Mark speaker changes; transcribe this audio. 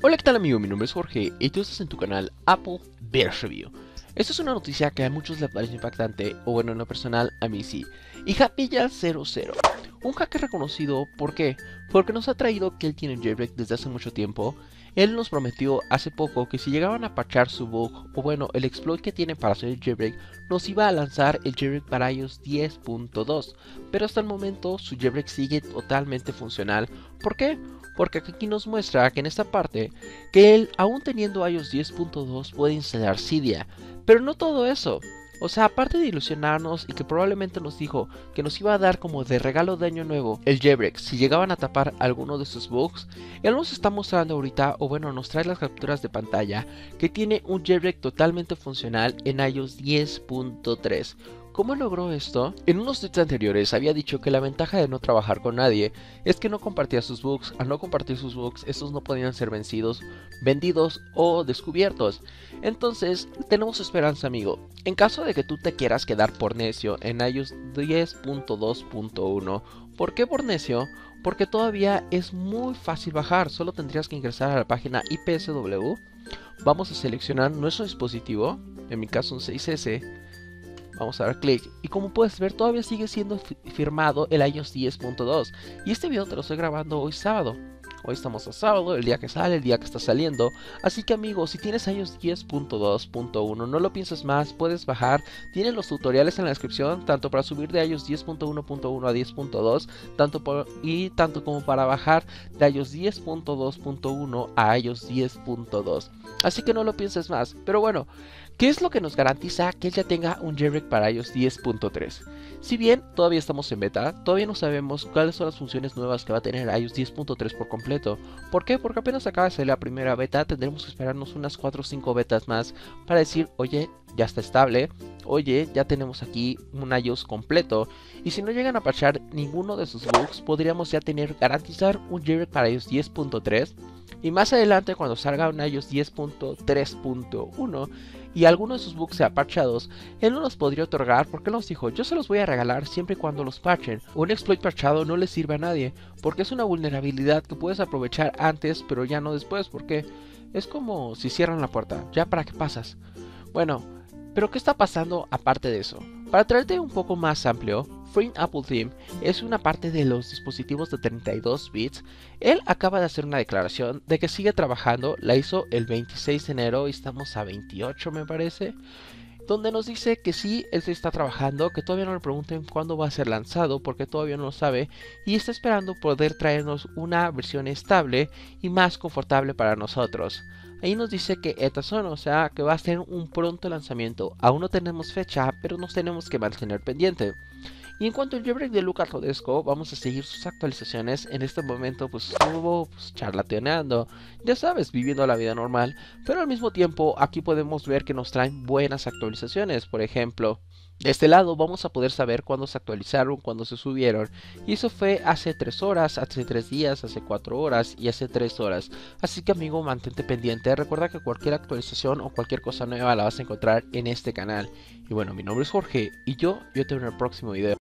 Speaker 1: Hola, ¿qué tal amigo? Mi nombre es Jorge y tú estás en tu canal Apple Bears Review. Esta es una noticia que a muchos les parece impactante, o bueno, en lo personal a mí sí. Y Happyja00, un hacker reconocido, ¿por qué? Porque nos ha traído que él tiene jailbreak desde hace mucho tiempo. Él nos prometió hace poco que si llegaban a patchar su bug, o bueno, el exploit que tiene para hacer el jailbreak, nos iba a lanzar el jailbreak para iOS 10.2. Pero hasta el momento su jailbreak sigue totalmente funcional. ¿Por qué? Porque aquí nos muestra que en esta parte que él, aún teniendo iOS 10.2, puede instalar Cydia. Pero no todo eso. O sea, aparte de ilusionarnos y que probablemente nos dijo que nos iba a dar como de regalo de año nuevo el jailbreak si llegaban a tapar alguno de sus bugs, él nos está mostrando ahorita, o bueno, nos trae las capturas de pantalla, que tiene un jailbreak totalmente funcional en iOS 10.3. ¿Cómo logró esto? En unos tweets anteriores había dicho que la ventaja de no trabajar con nadie es que no compartía sus bugs. Al no compartir sus bugs, estos no podían ser vencidos, vendidos o descubiertos. Entonces, tenemos esperanza, amigo. En caso de que tú te quieras quedar por necio en iOS 10.2.1, ¿por qué por necio? Porque todavía es muy fácil bajar. Solo tendrías que ingresar a la página IPSW. Vamos a seleccionar nuestro dispositivo, en mi caso un 6S. Vamos a dar clic y como puedes ver todavía sigue siendo firmado el iOS 10.2 y este video te lo estoy grabando hoy sábado. Hoy estamos a sábado, el día que sale, el día que está saliendo. Así que amigos, si tienes iOS 10.2.1 no lo pienses más, puedes bajar. Tienen los tutoriales en la descripción, tanto para subir de iOS 10.1.1 a 10.2 tanto como para bajar de iOS 10.2.1 a iOS 10.2. Así que no lo pienses más. Pero bueno, ¿qué es lo que nos garantiza que él ya tenga un jailbreak para iOS 10.3? Si bien todavía estamos en beta, todavía no sabemos cuáles son las funciones nuevas que va a tener iOS 10.3 por completo. ¿Por qué? Porque apenas acaba de salir la primera beta, tendremos que esperarnos unas 4 o 5 betas más para decir, oye, ya está estable, oye, ya tenemos aquí un iOS completo. Y si no llegan a patchar ninguno de sus bugs, podríamos ya garantizar un jailbreak para iOS 10.3. Y más adelante, cuando salga un iOS 10.3.1 y alguno de sus bugs sea parchados, él no los podría otorgar porque él nos dijo, yo se los voy a regalar siempre y cuando los parchen. Un exploit parchado no le sirve a nadie, porque es una vulnerabilidad que puedes aprovechar antes, pero ya no después, porque es como si cierran la puerta, ya para qué pasas. Bueno, pero ¿qué está pasando aparte de eso? Para traerte un poco más amplio, Free Apple Theme es una parte de los dispositivos de 32 bits. Él acaba de hacer una declaración de que sigue trabajando, la hizo el 26 de enero y estamos a 28 me parece, donde nos dice que sí, él se está trabajando, que todavía no le pregunten cuándo va a ser lanzado porque todavía no lo sabe y está esperando poder traernos una versión estable y más confortable para nosotros. Ahí nos dice que estas son, o sea, que va a ser un pronto lanzamiento. Aún no tenemos fecha, pero nos tenemos que mantener pendiente. Y en cuanto al jailbreak de Luca Todesco, vamos a seguir sus actualizaciones. En este momento pues estuvo charlateando, ya sabes, viviendo la vida normal. Pero al mismo tiempo aquí podemos ver que nos traen buenas actualizaciones. Por ejemplo, de este lado vamos a poder saber cuándo se actualizaron, cuándo se subieron. Y eso fue hace 3 horas, hace 3 días, hace 4 horas y hace 3 horas. Así que amigo, mantente pendiente. Recuerda que cualquier actualización o cualquier cosa nueva la vas a encontrar en este canal. Y bueno, mi nombre es Jorge y yo te veo en el próximo video.